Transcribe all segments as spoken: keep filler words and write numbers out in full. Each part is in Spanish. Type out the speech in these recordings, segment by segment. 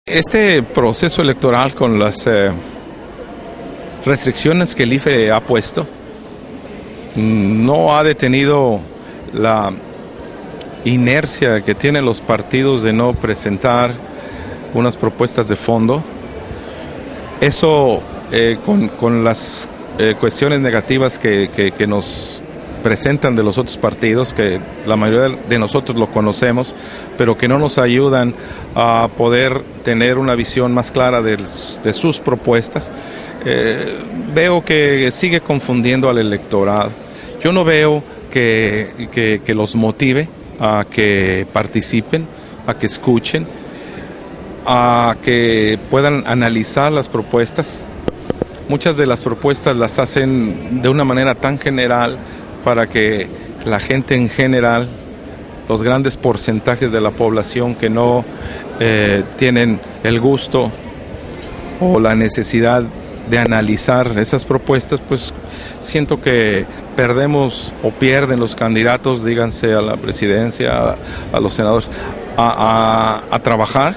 Este proceso electoral con las eh, restricciones que el I F E ha puesto no ha detenido la inercia que tienen los partidos de no presentar unas propuestas de fondo. Eso eh, con, con las eh, cuestiones negativas que, que, que nos presentan de los otros partidos, que la mayoría de nosotros lo conocemos, pero que no nos ayudan a poder tener una visión más clara de, de sus propuestas. Eh, veo que sigue confundiendo al electorado. Yo no veo que, que, que los motive a que participen, a que escuchen, a que puedan analizar las propuestas. Muchas de las propuestas las hacen de una manera tan general para que la gente en general, los grandes porcentajes de la población que no eh, tienen el gusto o la necesidad de analizar esas propuestas, pues siento que perdemos o pierden los candidatos, díganse a la presidencia, a, a los senadores, a, a, a trabajar.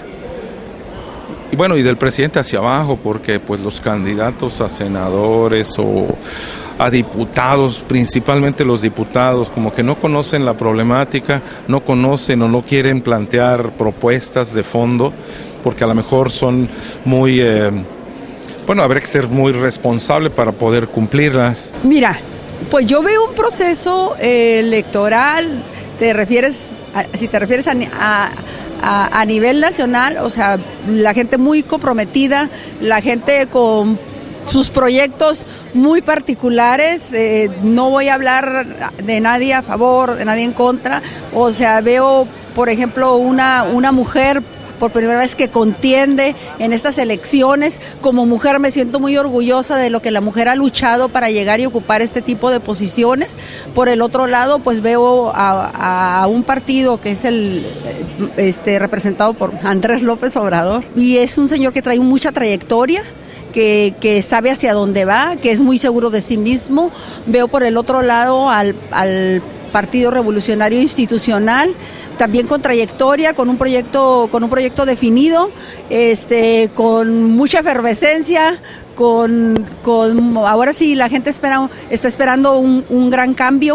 Y bueno, y del presidente hacia abajo, porque pues los candidatos a senadores o a diputados, principalmente los diputados, como que no conocen la problemática, no conocen o no quieren plantear propuestas de fondo, porque a lo mejor son muy, eh, bueno, habrá que ser muy responsable para poder cumplirlas. Mira, pues yo veo un proceso eh, electoral, te refieres, a, si te refieres a, a A, a nivel nacional, o sea, la gente muy comprometida, la gente con sus proyectos muy particulares, eh, no voy a hablar de nadie a favor, de nadie en contra, o sea, veo, por ejemplo, una, una mujer por primera vez que contiende en estas elecciones. Como mujer me siento muy orgullosa de lo que la mujer ha luchado para llegar y ocupar este tipo de posiciones. Por el otro lado, pues veo a, a un partido que es el este, representado por Andrés López Obrador, y es un señor que trae mucha trayectoria, que, que sabe hacia dónde va, que es muy seguro de sí mismo. Veo por el otro lado al, al Partido Revolucionario Institucional, también con trayectoria, con un proyecto, con un proyecto definido, este, con mucha efervescencia, con, con ahora sí la gente espera, está esperando un, un gran cambio.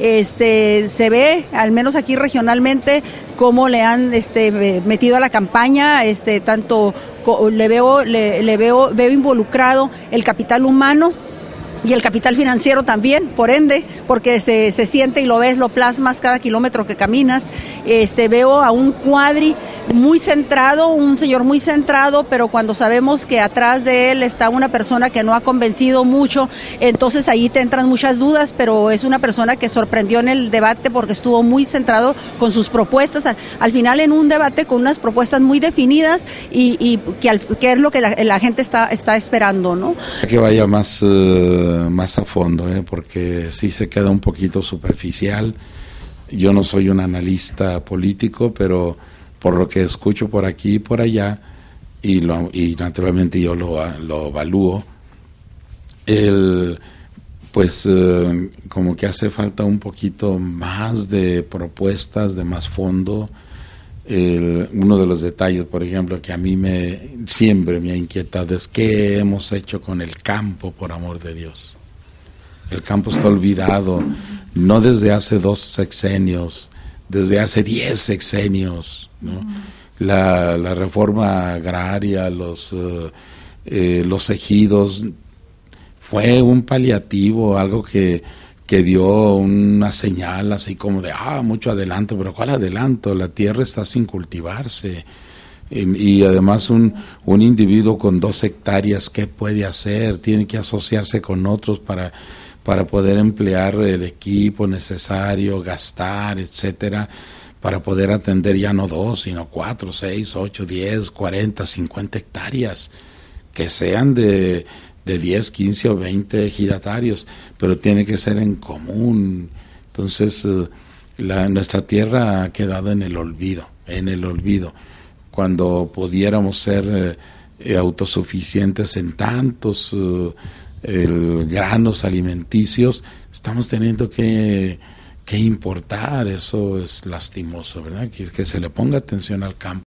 Este, se ve, al menos aquí regionalmente, cómo le han este, metido a la campaña, este, tanto le veo, le, le veo, veo involucrado el capital humano y el capital financiero también, por ende, porque se, se siente y lo ves, lo plasmas cada kilómetro que caminas. Este, veo a un Cuadri muy centrado, un señor muy centrado, pero cuando sabemos que atrás de él está una persona que no ha convencido mucho, entonces ahí te entran muchas dudas, pero es una persona que sorprendió en el debate porque estuvo muy centrado con sus propuestas, al, al final en un debate con unas propuestas muy definidas y, y que, al, que es lo que la, la gente está, está esperando, ¿no? Que vaya más... Uh... más a fondo, ¿eh? Porque sí se queda un poquito superficial. Yo no soy un analista político, pero por lo que escucho por aquí y por allá, y, lo, y naturalmente yo lo, lo evalúo, el, pues eh, como que hace falta un poquito más de propuestas, de más fondo. El, uno de los detalles, por ejemplo, que a mí me siempre me ha inquietado es qué hemos hecho con el campo, por amor de Dios. El campo está olvidado, no desde hace dos sexenios, desde hace diez sexenios, ¿no? La, la reforma agraria, los, uh, eh, los ejidos, fue un paliativo, algo que que dio una señal así como de, ah, mucho adelanto, pero ¿cuál adelanto? La tierra está sin cultivarse. Y, y además un, un individuo con dos hectáreas, ¿qué puede hacer? Tiene que asociarse con otros para, para poder emplear el equipo necesario, gastar, etcétera, para poder atender ya no dos, sino cuatro, seis, ocho, diez, cuarenta, cincuenta hectáreas, que sean de... de diez, quince o veinte ejidatarios, pero tiene que ser en común. Entonces, la, nuestra tierra ha quedado en el olvido, en el olvido. Cuando pudiéramos ser eh, autosuficientes en tantos eh, el, granos alimenticios, estamos teniendo que, que importar. Eso es lastimoso, ¿verdad? Que, que se le ponga atención al campo.